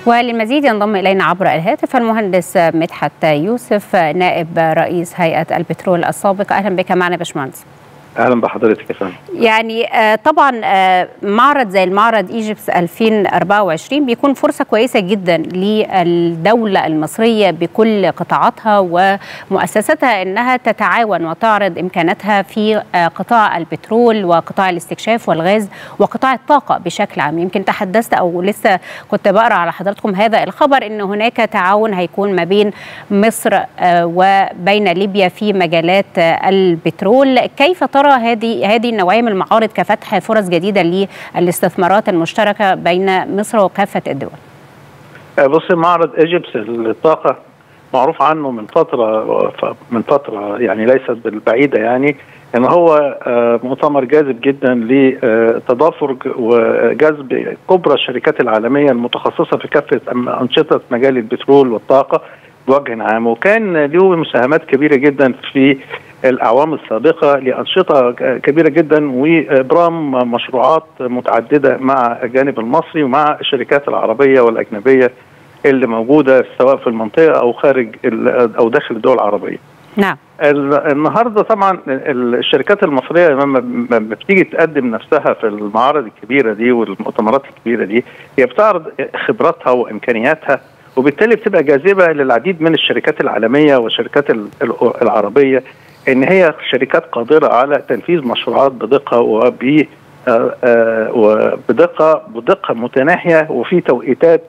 وللمزيد ينضم إلينا عبر الهاتف المهندس مدحت يوسف نائب رئيس هيئة البترول السابق. أهلا بك معنا باشمهندس. اهلا بحضرتك يا فندم. يعني طبعا معرض زي المعرض ايجيبس 2024 بيكون فرصه كويسه جدا للدوله المصريه بكل قطاعاتها ومؤسساتها انها تتعاون وتعرض امكاناتها في قطاع البترول وقطاع الاستكشاف والغاز وقطاع الطاقه بشكل عام. يمكن تحدثت او لسه كنت بقرا على حضراتكم هذا الخبر ان هناك تعاون هيكون ما بين مصر وبين ليبيا في مجالات البترول. كيف ترى هذه النوعيه من المعارض كفتح فرص جديده للاستثمارات المشتركه بين مصر وكافه الدول؟ بص، معرض ايجيبس للطاقه معروف عنه من فتره يعني ليست بالبعيده، يعني ان هو مؤتمر جاذب جدا لتدافق وجذب كبرى الشركات العالميه المتخصصه في كافه انشطه مجال البترول والطاقه بوجه عام، وكان له مساهمات كبيره جدا في الأعوام السابقة لأنشطة كبيرة جدا وإبرام مشروعات متعددة مع الجانب المصري ومع الشركات العربية والأجنبية اللي موجودة سواء في المنطقة أو خارج أو داخل الدول العربية. نعم. النهارده طبعا الشركات المصرية لما بتيجي تقدم نفسها في المعارض الكبيرة دي والمؤتمرات الكبيرة دي، هي بتعرض خبراتها وإمكانياتها، وبالتالي بتبقى جاذبة للعديد من الشركات العالمية والشركات العربية، ان هي شركات قادره على تنفيذ مشروعات بدقه بدقه متناهيه وفي توقيتات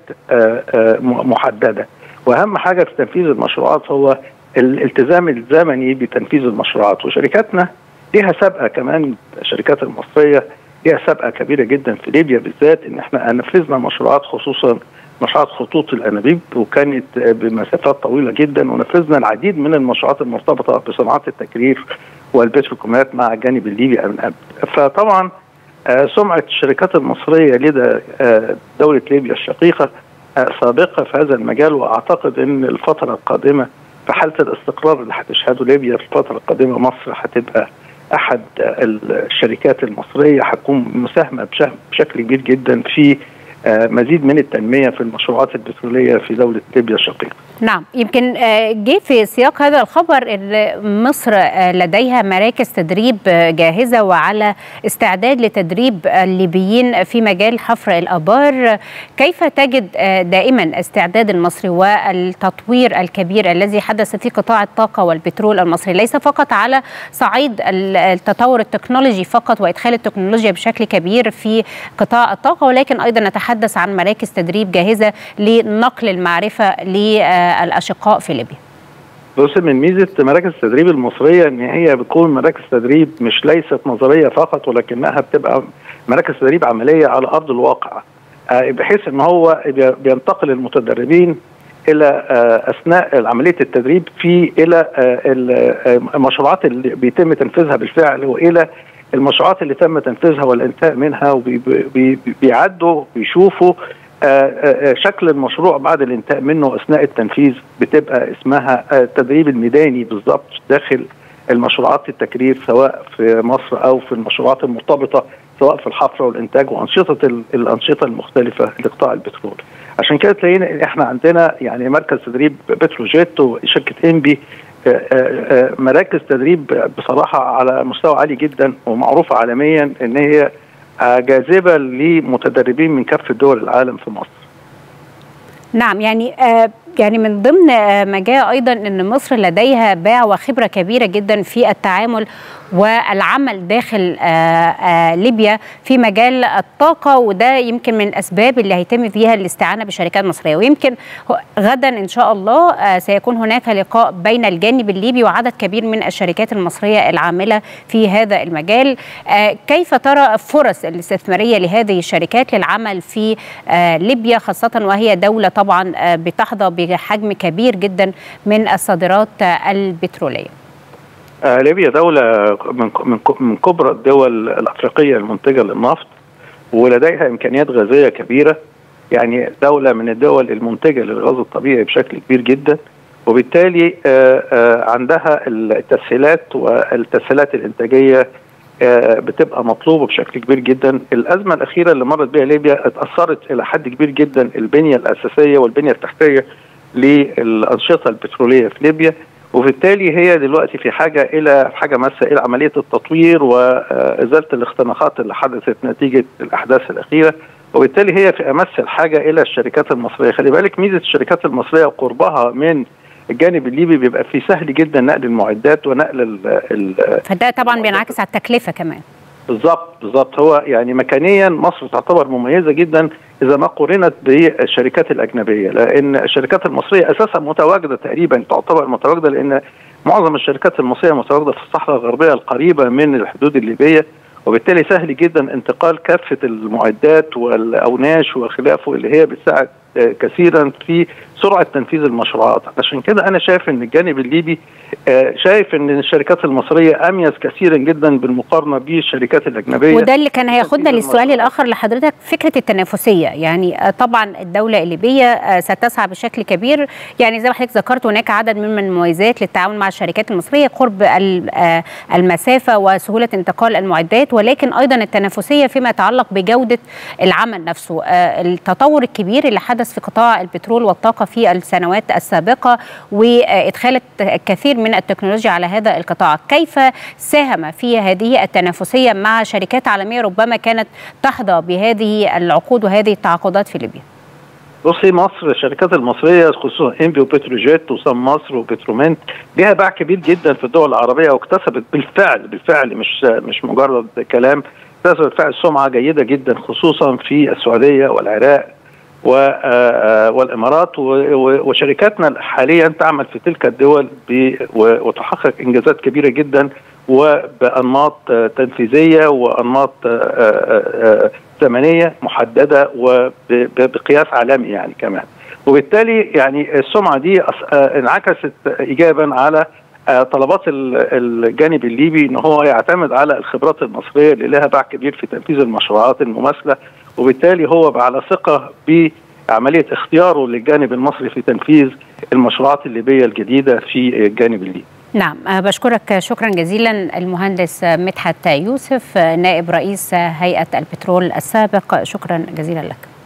محدده. واهم حاجه في تنفيذ المشروعات هو الالتزام الزمني بتنفيذ المشروعات، وشركاتنا ليها سابقه كمان، الشركات المصريه ليها سابقه كبيره جدا في ليبيا بالذات، ان احنا نفذنا مشروعات خصوصا مشروعات خطوط الانابيب، وكانت بمسافات طويله جدا، ونفذنا العديد من المشروعات المرتبطه بصناعه التكرير والبتروكيماويات مع الجانب الليبي من قبل. فطبعا سمعه الشركات المصريه لدى دوله ليبيا الشقيقه سابقه في هذا المجال، واعتقد ان الفتره القادمه في حاله الاستقرار اللي هتشهده ليبيا في الفتره القادمه، مصر هتبقى احد الشركات المصريه هتكون مساهمه بشكل كبير جدا في مزيد من التنمية في المشروعات البترولية في دولة ليبيا الشقيقة. نعم، يمكن جه في سياق هذا الخبر ان مصر لديها مراكز تدريب جاهزة وعلى استعداد لتدريب الليبيين في مجال حفر الآبار. كيف تجد دائما استعداد المصري والتطوير الكبير الذي حدث في قطاع الطاقة والبترول المصري، ليس فقط على صعيد التطور التكنولوجي فقط وإدخال التكنولوجيا بشكل كبير في قطاع الطاقة، ولكن أيضا نتحدث عن مراكز تدريب جاهزة لنقل المعرفة للأشقاء في ليبيا؟ بص، من ميزة مراكز التدريب المصرية ان هي بتكون مراكز تدريب مش ليست نظرية فقط، ولكنها بتبقى مراكز تدريب عملية على أرض الواقع، بحيث ان هو بينتقل المتدربين الى اثناء عملية التدريب الى المشروعات اللي بيتم تنفيذها بالفعل، والى المشروعات اللي تم تنفيذها والانتهاء منها، وبيعدوا بيشوفوا شكل المشروع بعد الانتهاء منه اثناء التنفيذ. بتبقى اسمها التدريب الميداني بالضبط داخل المشروعات التكرير سواء في مصر او في المشروعات المرتبطه سواء في الحفر والانتاج الانشطه المختلفه لقطاع البترول. عشان كده تلاقينا احنا عندنا يعني مركز تدريب بتروجيت وشركه انبي، مراكز تدريب بصراحه على مستوى عالي جدا ومعروفه عالميا ان هي جاذبه لمتدربين من كافه دول العالم في مصر. نعم، يعني من ضمن ما جاء ايضا ان مصر لديها باع وخبره كبيره جدا في التعامل والعمل داخل ليبيا في مجال الطاقه، وده يمكن من الاسباب اللي هيتم فيها الاستعانه بشركات مصريه. ويمكن غدا ان شاء الله سيكون هناك لقاء بين الجانب الليبي وعدد كبير من الشركات المصريه العامله في هذا المجال. كيف ترى الفرص الاستثماريه لهذه الشركات للعمل في ليبيا، خاصه وهي دوله طبعا بتحظى بحجم كبير جدا من الصادرات البتروليه؟ ليبيا دولة من كبرى الدول الأفريقية المنتجة للنفط، ولديها إمكانيات غازية كبيرة، يعني دولة من الدول المنتجة للغاز الطبيعي بشكل كبير جدا، وبالتالي عندها التسهيلات والتسهيلات الإنتاجية بتبقى مطلوبه بشكل كبير جدا. الازمه الاخيره اللي مرت بها ليبيا اتاثرت الى حد كبير جدا البنيه الاساسيه والبنيه التحتيه للانشطه البتروليه في ليبيا، وبالتالي هي دلوقتي في حاجه الى ماسه الى عمليه التطوير وازاله الاختناقات اللي حدثت نتيجه الاحداث الاخيره، وبالتالي هي في امس الحاجه الى الشركات المصريه. خلي بالك ميزه الشركات المصريه وقربها من الجانب الليبي بيبقى فيه سهل جدا نقل المعدات ونقل فده طبعا بينعكس على التكلفه كمان. بالظبط. هو يعني مكانيا مصر تعتبر مميزه جدا اذا ما قارنت بالشركات الاجنبيه، لان الشركات المصريه اساسا متواجده تقريبا، تعتبر متواجده لان معظم الشركات المصريه متواجده في الصحراء الغربيه القريبه من الحدود الليبيه، وبالتالي سهل جدا انتقال كافه المعدات والاوناش وخلافه اللي هي بتساعد كثيرا في سرعه تنفيذ المشروعات. عشان كده انا شايف ان الجانب الليبي شايف ان الشركات المصريه اميز كثيرا جدا بالمقارنه بالشركات الاجنبيه. وده اللي كان هياخدنا للسؤال الاخر لحضرتك، فكره التنافسيه. يعني طبعا الدوله الليبيه ستسعى بشكل كبير، يعني زي ما حضرتك ذكرت هناك عدد من المميزات للتعاون مع الشركات المصريه، قرب المسافه وسهوله انتقال المعدات، ولكن ايضا التنافسيه فيما يتعلق بجوده العمل نفسه. التطور الكبير اللي حدث في قطاع البترول والطاقه في السنوات السابقه وادخال الكثير من التكنولوجيا على هذا القطاع، كيف ساهم في هذه التنافسية مع شركات عالمية ربما كانت تحظى بهذه العقود وهذه التعاقدات في ليبيا؟ بصي، مصر الشركات المصريه خصوصا انبي وبتروجيت وسام مصر وبترومنت ليها باع كبير جدا في الدول العربيه، واكتسبت بالفعل مش مجرد كلام، اكتسبت بالفعل سمعه جيده جدا خصوصا في السعوديه والعراق والامارات، وشركاتنا حاليا تعمل في تلك الدول وتحقق انجازات كبيره جدا وبانماط تنفيذيه وانماط زمنيه محدده وبقياس عالمي يعني كمان. وبالتالي يعني السمعه دي انعكست ايجابا على طلبات الجانب الليبي ان هو يعتمد على الخبرات المصريه اللي لها باع كبير في تنفيذ المشروعات المماثله، وبالتالي هو على ثقه بعمليه اختياره للجانب المصري في تنفيذ المشروعات الليبيه الجديده في الجانب الليبي. نعم، بشكرك شكرا جزيلا المهندس مدحت يوسف نائب رئيس هيئه البترول السابق، شكرا جزيلا لك.